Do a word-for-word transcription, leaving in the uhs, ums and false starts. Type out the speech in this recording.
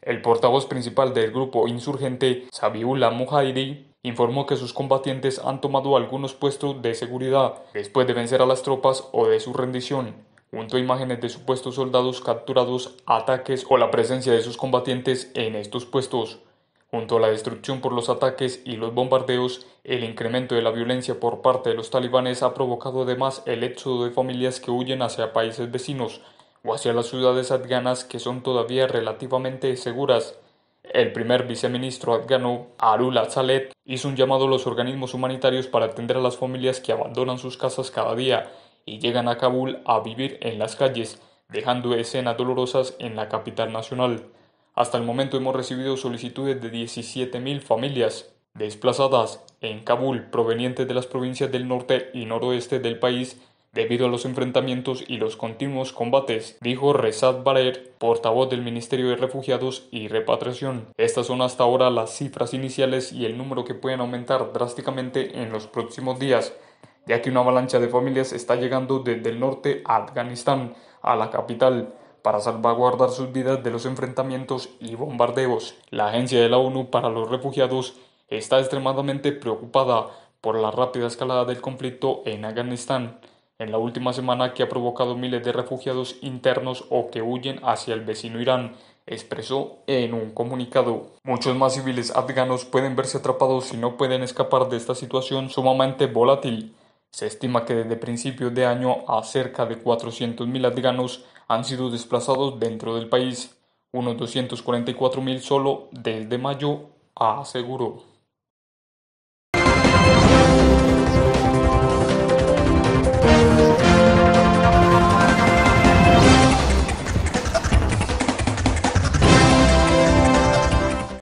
El portavoz principal del grupo insurgente, Zabiullah Mujahidi, informó que sus combatientes han tomado algunos puestos de seguridad después de vencer a las tropas o de su rendición, junto a imágenes de supuestos soldados capturados, ataques o la presencia de sus combatientes en estos puestos. Junto a la destrucción por los ataques y los bombardeos, el incremento de la violencia por parte de los talibanes ha provocado además el éxodo de familias que huyen hacia países vecinos o hacia las ciudades afganas que son todavía relativamente seguras. El primer viceministro afgano, Arullah Saleh, hizo un llamado a los organismos humanitarios para atender a las familias que abandonan sus casas cada día y llegan a Kabul a vivir en las calles, dejando escenas dolorosas en la capital nacional. Hasta el momento hemos recibido solicitudes de diecisiete mil familias desplazadas en Kabul provenientes de las provincias del norte y noroeste del país debido a los enfrentamientos y los continuos combates, dijo Rezat Barer, portavoz del Ministerio de Refugiados y Repatriación. Estas son hasta ahora las cifras iniciales y el número que pueden aumentar drásticamente en los próximos días, ya que una avalancha de familias está llegando desde el norte a Afganistán, a la capital, para salvaguardar sus vidas de los enfrentamientos y bombardeos. La Agencia de la ONU para los Refugiados está extremadamente preocupada por la rápida escalada del conflicto en Afganistán en la última semana, que ha provocado miles de refugiados internos o que huyen hacia el vecino Irán, expresó en un comunicado. Muchos más civiles afganos pueden verse atrapados y no pueden escapar de esta situación sumamente volátil. Se estima que desde principios de año a cerca de cuatrocientos mil afganos han sido desplazados dentro del país, unos doscientos cuarenta y cuatro mil solo desde mayo, aseguró.